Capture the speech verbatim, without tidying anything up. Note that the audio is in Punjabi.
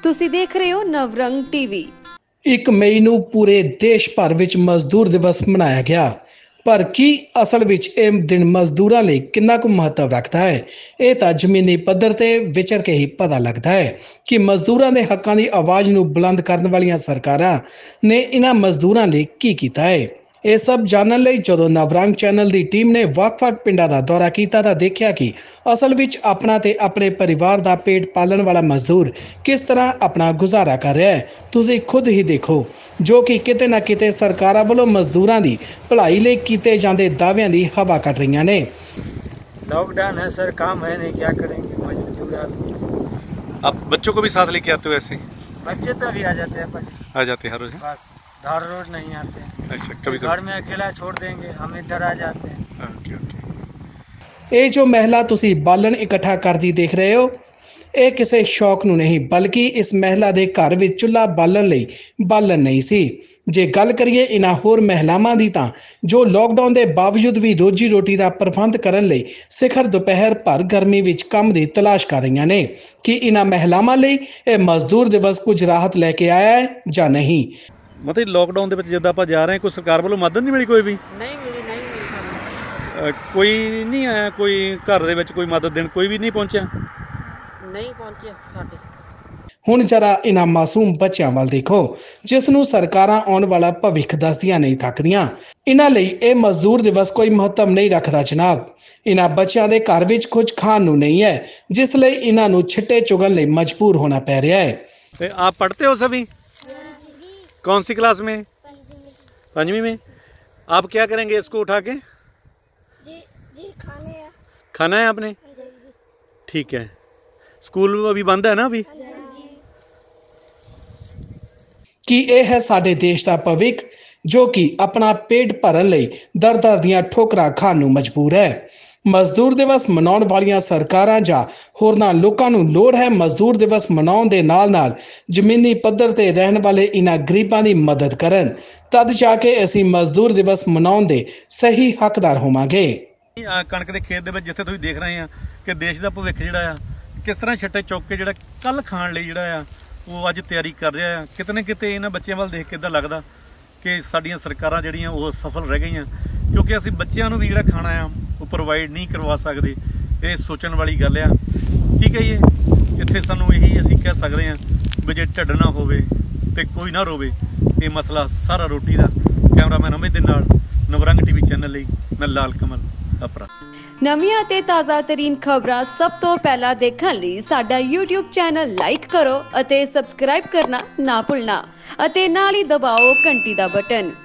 ਤੁਸੀਂ ਦੇਖ ਰਹੇ ਹੋ ਨਵਰੰਗ ਟੀਵੀ। एक मई ਨੂੰ ਪੂਰੇ ਦੇਸ਼ ਭਰ ਵਿੱਚ ਮਜ਼ਦੂਰ ਦਿਵਸ ਮਨਾਇਆ ਗਿਆ। ਪਰ ਕੀ ਅਸਲ ਵਿੱਚ ਇਹ ਦਿਨ ਮਜ਼ਦੂਰਾਂ ਲਈ ਕਿੰਨਾ ਕੁ ਮਹੱਤਵ ਰੱਖਦਾ ਹੈ? ਇਹ ਤਾਂ ਜ਼ਮੀਨੀ ਪੱਧਰ ਤੇ ਵਿਚਰ ਕੇ ਹੀ ਪਤਾ ਲੱਗਦਾ ਹੈ ਕਿ ਮਜ਼ਦੂਰਾਂ ਦੇ ਹੱਕਾਂ ਦੀ ਆਵਾਜ਼ ਨੂੰ ਬੁਲੰਦ ਕਰਨ ਵਾਲੀਆਂ ਸਰਕਾਰਾਂ ਨੇ ਇਹਨਾਂ ਮਜ਼ਦੂਰਾਂ ਲਈ ਕੀ ਕੀਤਾ ਹੈ। ਇਹ ਸਭ ਜਾਣਨ ਲਈ ਜਦੋਂ ਨਵਰੰਗ ਚੈਨਲ ਦੀ ਟੀਮ ਨੇ ਵੱਖ-ਵੱਖ ਪਿੰਡਾਂ ਦਾ ਦੌਰਾ ਕੀਤਾ ਤਾਂ ਦੇਖਿਆ ਕਿ ਅਸਲ ਵਿੱਚ ਆਪਣਾ ਤੇ ਆਪਣੇ ਪਰਿਵਾਰ ਦਾ ਪੇਟ ਪਾਲਣ ਵਾਲਾ ਮਜ਼ਦੂਰ ਕਿਸ ਤਰ੍ਹਾਂ ਆਪਣਾ ਗੁਜ਼ਾਰਾ ਕਰ ਰਿਹਾ ਹੈ। ਤੁਸੀਂ ਖੁਦ ਹੀ ਦੇਖੋ, ਜੋ ਕਿ ਕਿਤੇ ਨਾ ਕਿਤੇ ਸਰਕਾਰਾਂ ਵੱਲੋਂ ਮਜ਼ਦੂਰਾਂ ਦੀ ਭਲਾਈ ਲਈ ਕੀਤੇ ਜਾਂਦੇ ਦਾਅਵਿਆਂ ਦੀ ਹਵਾ ਕੱਢ ਰਹੀਆਂ ਨੇ। लॉकडाउन है सर, काम है नहीं, क्या करेंगे मजदूर आदमी। आप बच्चों को भी साथ लेके आते हो ऐसे? बच्चे तो अभी आ जाते हैं पर आ जाते हैं हर रोज? बस हर रोज नहीं आते हैं। अच्छा, कभी घर में अकेला छोड़ देंगे, हम इधर आ जाते हैं। Okay okay. ਇਹ ਜੋ ਮਹਿਲਾ ਤੁਸੀਂ ਬਾਲਣ ਇਕੱਠਾ ਕਰਦੀ ਦੇਖ ਰਹੇ ਹੋ, ਇਹ ਕਿਸੇ ਸ਼ੌਕ ਨੂੰ ਨਹੀਂ ਬਲਕਿ ਇਸ ਮਹਿਲਾ ਦੇ ਘਰ ਵਿੱਚ ਚੁੱਲ੍ਹਾ ਬਾਲਣ ਲਈ ਬਾਲਣ ਨਹੀਂ ਸੀ। ਜੇ ਗੱਲ ਕਰੀਏ ਇਹਨਾਂ ਹੋਰ ਮਹਿਲਾਵਾਂ ਦੀ ਤਾਂ ਜੋ ਲੋਕਡਾਊਨ ਦੇ ਬਾਵਜੂਦ ਵੀ ਰੋਜੀ ਰੋਟੀ ਦਾ ਪ੍ਰਬੰਧ ਕਰਨ ਲਈ ਸਿਖਰ ਦੁਪਹਿਰ ਭਰ ਗਰਮੀ ਵਿੱਚ ਕੰਮ ਦੀ ਤਲਾਸ਼ ਕਰ ਰਹੀਆਂ ਨੇ, ਕਿ ਇਹਨਾਂ ਮਹਿਲਾਵਾਂ ਲਈ ਇਹ ਮਜ਼ਦੂਰ ਦਿਵਸ ਕੁਝ ਰਾਹਤ ਲੈ ਕੇ ਆਇਆ ਹੈ ਜਾਂ ਨਹੀਂ। मतलब लॉकडाउन ਦੇ ਵਿੱਚ ਜਿੱਦਾਂ ਆਪਾਂ ਜਾ ਰਹੇ ਹਾਂ, ਕੋਈ ਸਰਕਾਰ ਵੱਲੋਂ ਮਦਦ ਨਹੀਂ ਮਿਲੀ? ਕੋਈ ਵੀ नहीं मिली, नहीं मिली सर। ਅ, ਕੋਈ ਨਹੀਂ ਆਇਆ? ਕੋਈ ਘਰ ਦੇ ਵਿੱਚ ਕੋਈ ਮਦਦ ਦੇਣ ਕੋਈ ਵੀ ਨਹੀਂ ਪਹੁੰਚਿਆ? नहीं पहुंचे साढ़े। ਹੁਣ ਜਰਾ ਇਹਨਾਂ ਮਾਸੂਮ ਬੱਚਿਆਂ ਵੱਲ ਦੇਖੋ, ਜਿਸ ਨੂੰ ਸਰਕਾਰਾਂ ਆਉਣ ਵਾਲਾ ਭਵਿੱਖ ਦੱਸਦੀਆਂ ਨਹੀਂ ਥੱਕਦੀਆਂ। ਇਹਨਾਂ ਲਈ ਇਹ ਮਜ਼ਦੂਰ ਦਿਵਸ ਕੋਈ ਮਹੱਤਵ ਨਹੀਂ ਰੱਖਦਾ ਜਨਾਬ। ਇਹਨਾਂ ਬੱਚਿਆਂ ਦੇ ਘਰ ਵਿੱਚ ਕੁਝ ਖਾਣ ਨੂੰ ਨਹੀਂ ਹੈ, ਜਿਸ ਲਈ ਇਹਨਾਂ ਨੂੰ ਛਿੱਟੇ ਚੁਗਣ ਲਈ ਮਜਬੂਰ ਹੋਣਾ ਪੈ ਰਿਹਾ ਹੈ। ਤੇ आप पढ़ते हो सभी? कौन सी क्लास में? पंचवी में। आप क्या करेंगे इसको उठा के? जी जी खाने हैं। खाना है आपने? ठीक है। स्कूल अभी बंद है ना अभी? ਕਿ ਇਹ ਹੈ ਸਾਡੇ ਦੇਸ਼ ਦਾ ਭਵਿੱਖ, ਜੋ ਕਿ ਆਪਣਾ ਪੇਟ ਭਰਨ ਲਈ ਦਰ ਦਰ ਦੀਆਂ ਠੋਕਰਾਂ ਖਾਣ ਨੂੰ ਮਜਬੂਰ ਹੈ। ਮਜ਼ਦੂਰ ਦਿਵਸ ਮਨਾਉਣ ਵਾਲੀਆਂ ਸਰਕਾਰਾਂ ਜਾਂ ਹੋਰਨਾਂ ਲੋਕਾਂ ਨੂੰ ਲੋੜ ਹੈ ਮਜ਼ਦੂਰ ਦਿਵਸ ਮਨਾਉਣ ਦੇ ਨਾਲ ਨਾਲ ਜ਼ਮੀਨੀ ਪੱਧਰ ਤੇ ਰਹਿਣ ਵਾਲੇ ਇਹਨਾਂ ਗਰੀਬਾਂ ਦੀ ਮਦਦ ਕਰਨ, ਤਦ ਜਾ ਕੇ ਅਸੀਂ ਮਜ਼ਦੂਰ ਦਿਵਸ ਮਨਾਉਣ ਦੇ ਸਹੀ ਹੱਕਦਾਰ ਹੋਵਾਂਗੇ। ਕਣਕ ਦੇ ਖੇਤ ਦੇ ਵਿੱਚ ਜਿੱਥੇ ਤੁਸੀਂ ਦੇਖ ਰਹੇ ਆ ਕਿ ਦੇਸ਼ ਦਾ ਭਵਿੱਖ ਜਿਹੜਾ ਆ ਕਿਸ ਤਰ੍ਹਾਂ ਛੱਟੇ ਚੁੱਕ ਕੇ ਜਿਹੜਾ ਕੱਲ ਖਾਣ ਲਈ ਜਿਹੜਾ ਆ ਉਹ ਅੱਜ ਤਿਆਰੀ ਕਰ ਰਿਹਾ ਆ, ਕਿਤੇ ਨਾ ਕਿਤੇ ਇਹਨਾਂ ਬੱਚਿਆਂ ਵੱਲ ਦੇਖ ਕੇ ਇਦਾਂ ਲੱਗਦਾ ਕਿ ਸਾਡੀਆਂ ਸਰਕਾਰਾਂ ਜਿਹੜੀਆਂ ਉਹ ਸਫਲ ਰਹਿ ਗਈਆਂ, ਕਿਉਂਕਿ ਅਸੀਂ ਬੱਚਿਆਂ ਨੂੰ ਵੀ ਜਿਹੜਾ ਖਾਣਾ ਆ ਉਹ ਪ੍ਰੋਵਾਈਡ ਨਹੀਂ ਕਰਵਾ ਸਕਦੇ। ਇਹ ਸੋਚਣ ਵਾਲੀ ਗੱਲ ਆ। ਕੀ ਕਹੀਏ, ਇੱਥੇ ਸਾਨੂੰ ਇਹੀ ਅਸੀਂ ਕਹਿ ਸਕਦੇ ਹਾਂ ਵੀ ਜੇ ਢਿੱਡ ਨਾ ਹੋਵੇ ਤੇ ਕੋਈ ਨਾ ਰੋਵੇ। ਇਹ ਮਸਲਾ ਸਾਰਾ ਰੋਟੀ ਦਾ। ਕੈਮਰਾਮੈਨ ਅਮਿਤ ਦੇ ਨਾਲ ਨਵਰੰਗ ਟੀਵੀ ਚੈਨਲ ਲਈ ਮੈਂ ਲਾਲ ਕਮਲ ਅਪਰਾ। ਨਵੀਆਂ ਤੇ ਤਾਜ਼ਾ ਤਰੀਨ ਖਬਰਾਂ ਸਭ ਤੋਂ ਪਹਿਲਾਂ ਦੇਖਣ ਲਈ ਸਾਡਾ YouTube ਚੈਨਲ ਲਾਈਕ ਕਰੋ ਅਤੇ ਸਬਸਕ੍ਰਾਈਬ ਕਰਨਾ ਨਾ ਭੁੱਲਣਾ ਅਤੇ ਨਾਲ ਹੀ ਦਬਾਓ ਘੰਟੀ ਦਾ ਬਟਨ।